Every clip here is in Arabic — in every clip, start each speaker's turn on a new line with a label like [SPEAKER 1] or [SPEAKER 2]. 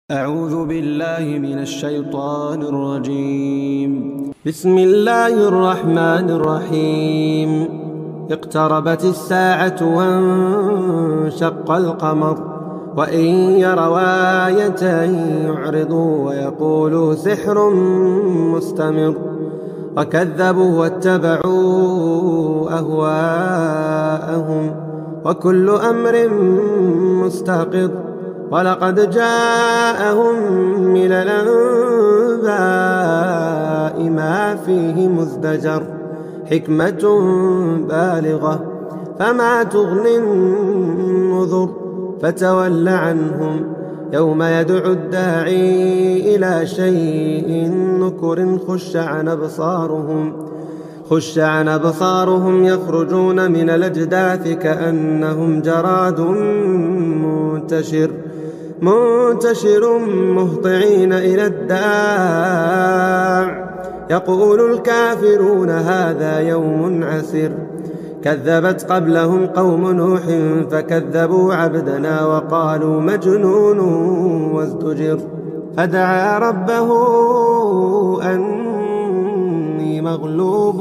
[SPEAKER 1] أعوذ بالله من الشيطان الرجيم. بسم الله الرحمن الرحيم. اقتربت الساعة وانشق القمر وإن يروا آية يعرضوا ويقولوا سحر مستمر وكذبوا واتبعوا أهواءهم وكل أمر مستقر ولقد جاءهم من الأنباء ما فيه مزدجر حكمة بالغة فما تغني النذر فتول عنهم يوم يدعو الداعي إلى شيء نكر خش عن أبصارهم يخرجون من الأجداث كأنهم جراد منتشر مهطعين إلى الداع يقول الكافرون هذا يوم عسر كذبت قبلهم قوم نوح فكذبوا عبدنا وقالوا مجنون وازدجر فدعا ربه أني مغلوب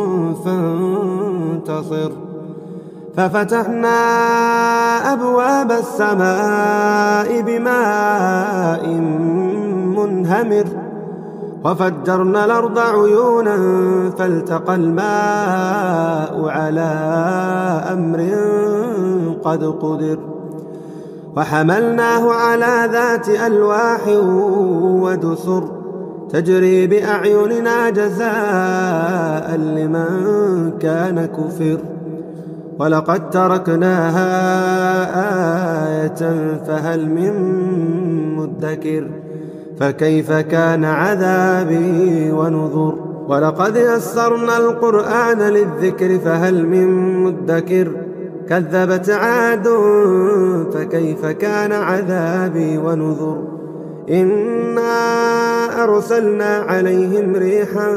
[SPEAKER 1] فانتصر ففتحنا أبواب السماء بماء منهمر وفجرنا الأرض عيونا فالتقى الماء على أمر قد قدر وحملناه على ذات ألواح ودسر تجري بأعيننا جزاء لمن كان كفر ولقد تركناها آية فهل من مدكر فكيف كان عذابي ونذر ولقد يسرنا القرآن للذكر فهل من مدكر كذبت عاد فكيف كان عذابي ونذر إنا أرسلنا عليهم ريحا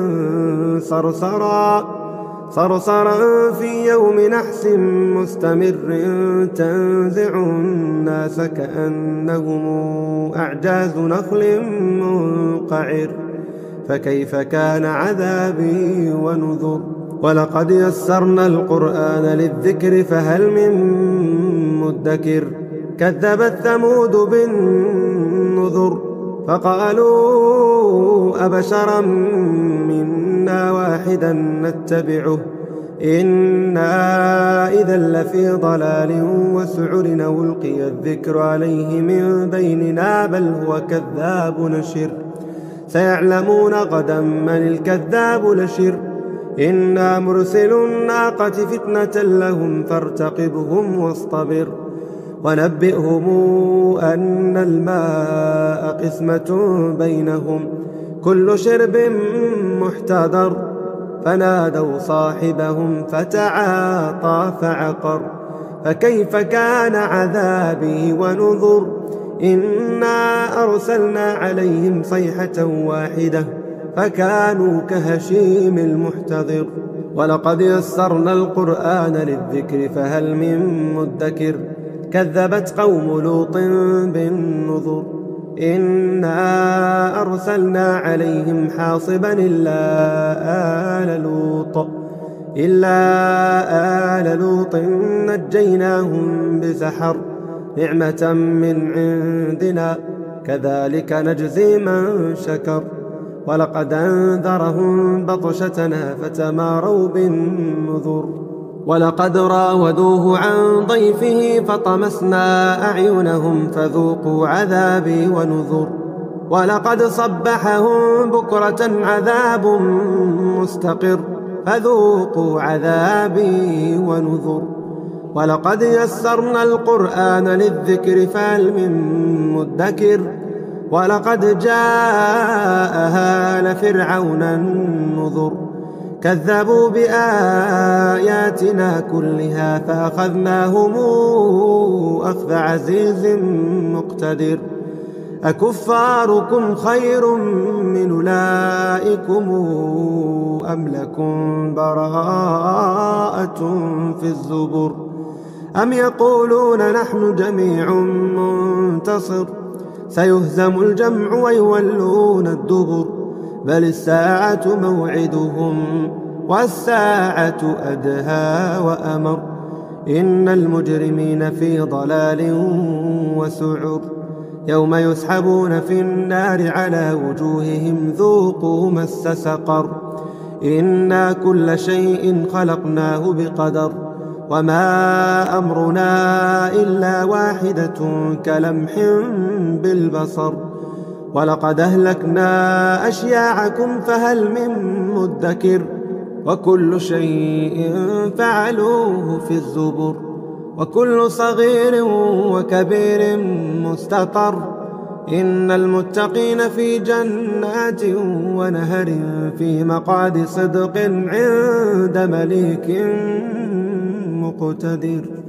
[SPEAKER 1] صرصرا في يوم نحس مستمر تنزع الناس كأنهم أعجاز نخل منقعر فكيف كان عذابي ونذر ولقد يسرنا القرآن للذكر فهل من مدكر كذبت ثمود بالنذر فقالوا أبشرا منا واحدا نتبعه إنا إذا لفي ضلال وسعر ألقي الذكر عليه من بيننا بل هو كذاب نشر سيعلمون غدا من الكذاب نشر إنا مرسل الناقة فتنة لهم فارتقبهم واصطبر ونبئهم أن الماء قسمة بينهم كل شرب محتضر فنادوا صاحبهم فتعاطى فعقر فكيف كان عذابي ونذر إنا أرسلنا عليهم صيحة واحدة فكانوا كهشيم المحتضر ولقد يسرنا القرآن للذكر فهل من مدكر كذبت قوم لوط بالنذر إنا أرسلنا عليهم حاصبا إلا آل لوط نجيناهم بسحر نعمة من عندنا كذلك نجزي من شكر ولقد أنذرهم بطشتنا فتماروا بالنذر ولقد راودوه عن ضيفه فطمسنا أعينهم فذوقوا عذابي ونذر ولقد صبحهم بكرة عذاب مستقر فذوقوا عذابي ونذر ولقد يسرنا القرآن للذكر فهل من مدكر ولقد جاء آل فرعون النذر كذبوا بآياتنا كلها فأخذناهم أخذ عزيز مقتدر أكفاركم خير من أولئكم أم لكم براءة في الزبر أم يقولون نحن جميع منتصر سيهزم الجمع ويولون الدبر بل الساعة موعدهم والساعة أدهى وأمر إن المجرمين في ضلال وسعر يوم يسحبون في النار على وجوههم ذوقوا مس سقر إنا كل شيء خلقناه بقدر وما أمرنا إلا واحدة كلمح بالبصر ولقد أهلكنا أشياعكم فهل من مدكر وكل شيء فعلوه في الزبر وكل صغير وكبير مستطر إن المتقين في جنات ونهر في مقعد صدق عند مليك مقتدر.